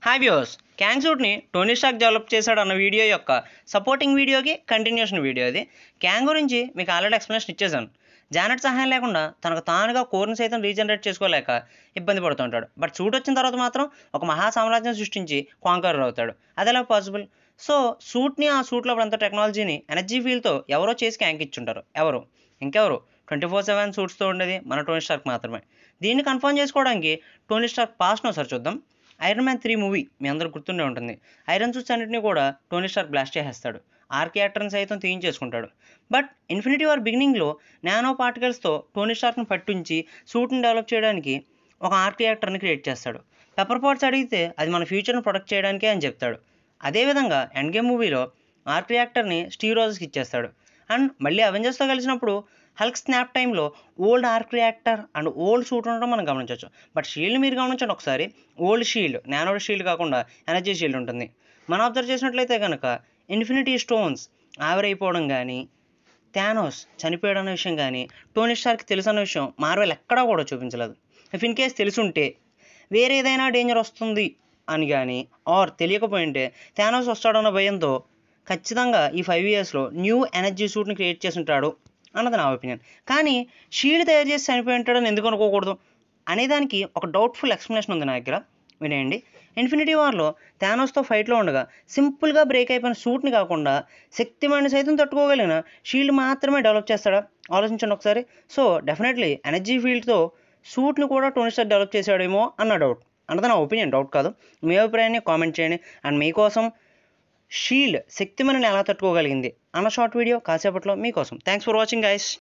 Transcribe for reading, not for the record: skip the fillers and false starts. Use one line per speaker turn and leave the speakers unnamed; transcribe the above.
Hi viewers, క్యాంగ్ సూట్ని Tony Stark develop చేశాడు అన్న వీడియో యొక్క సపోర్టింగ్ వీడియోకి కంటిన్యూషన్ వీడియో అది. క్యాంగ్ గురించి మీకు ఆల్రెడీ ఎక్స్ప్లెనేషన్ ఇచ్చేసాను. జానెట్ సహాయం లేకుండా తనకు తానుగా కోర్ని సైతం రీజనరేట్ చేసుకోలేక ఇబ్బంది పడుతుంటాడు. బట్ సూట్ వచ్చిన తర్వాత మాత్రం ఒక మహా సామ్రాజ్యం సృష్టించి కాంకరర్ అవుతాడు. అది ఎలా పాసిబుల్? సో సూట్ని, ఆ సూట్లో అంత టెక్నాలజీని ఎనర్జీ ఫీల్తో ఎవరో చేసి క్యాంగ్ ఇచ్చుంటారు. ఎవరు? ఇంకెవరు? 24/7 సూట్స్తో ఉండేది మన టోనీ స్టార్క్ మాత్రమే. దీన్ని కన్ఫర్మ్ చేసుకోవడానికి టోనీ స్టార్క్ పాస్ట్ను ఒకసారి చూద్దాం. ఐరన్ మ్యాన్ 3 మూవీ మీ అందరూ గుర్తుండే ఉంటుంది. ఐరన్ సూట్స్ అన్నింటినీ కూడా టోనీ స్టార్క్ బ్లాస్ట్ చేసేస్తాడు. ఆర్క్ యాక్టర్ని సైతం తీయించేసుకుంటాడు. బట్ ఇన్ఫినిటీ వార్ బిగినింగ్లో నానో పార్టికల్స్తో టోనీ స్టార్క్ని పట్టించి సూట్ని డెవలప్ చేయడానికి ఒక ఆర్క్ యాక్టర్ని క్రియేట్ చేస్తాడు. పెప్పర్ పాట్స్ అడిగితే అది మన ఫ్యూచర్ని ప్రొటెక్ట్ చేయడానికే అని చెప్తాడు. అదేవిధంగా ఎండ్ గేమ్ మూవీలో ఆర్క్ యాక్టర్ని స్టీవ్ రోజెస్కి ఇచ్చేస్తాడు. అండ్ మళ్ళీ అవెంజర్స్తో కలిసినప్పుడు హల్క్ స్నాప్ టైంలో old arc reactor and old suit ఉండడం మనం గమనించవచ్చు. బట్ షీల్డ్ మీరు గమనించండి ఒకసారి. ఓల్డ్ షీల్డ్, నానో షీల్డ్ కాకుండా ఎనర్జీ షీల్డ్ ఉంటుంది. మనం అబ్జర్వ్ చేసినట్లయితే కనుక ఇన్ఫినిటీ స్టోన్స్ ఆవిరైపోవడం కానీ, థానోస్ చనిపోయాడు అన్న విషయం కానీ, టోనీ స్టార్క్ తెలుసు అన్న విషయం మార్వెల్ ఎక్కడా కూడా చూపించలేదు. ఇఫ్ ఇన్ కేస్ తెలుసుంటే వేరే ఏదైనా డేంజర్ వస్తుంది అని కానీ, ఆర్ తెలియకపోయింటే థానోస్ వస్తాడన్న భయంతో ఖచ్చితంగా ఈ 5 ఇయర్స్లో న్యూ ఎనర్జీ సూట్ని క్రియేట్ చేసి ఉంటాడు అన్నది నా ఒపీనియన్. కానీ షీల్డ్ తయారు చేసి చనిపోయి ఉంటాడని ఎందుకు అనుకోకూడదు అనేదానికి ఒక డౌట్ఫుల్ ఎక్స్ప్లెనేషన్ ఉంది నా దగ్గర. వినేయండి. ఇన్ఫినిటీ వార్లో థానోస్తో ఫైట్లో ఉండగా సింపుల్గా బ్రేక్ అయిపోయిన సూట్ని కాకుండా శక్తిమాన్ని సైతం తట్టుకోగలిగిన షీల్డ్ మాత్రమే డెవలప్ చేస్తాడా? ఆలోచించండి ఒకసారి. సో డెఫినెట్లీ ఎనర్జీ ఫీల్డ్తో సూట్ని కూడా టోనీ స్టార్క్ డెవలప్ చేశాడేమో అన్న డౌట్. అన్నది నా ఒపీనియన్, డౌట్ కాదు. మీ అభిప్రాయాన్ని కామెంట్ చేయండి. అండ్ మీకోసం షీల్డ్ శక్తిమని ఎలా తట్టుకోగలిగింది అన్న షార్ట్ వీడియో కాసేపట్లో మీకోసం. Thanks for watching guys.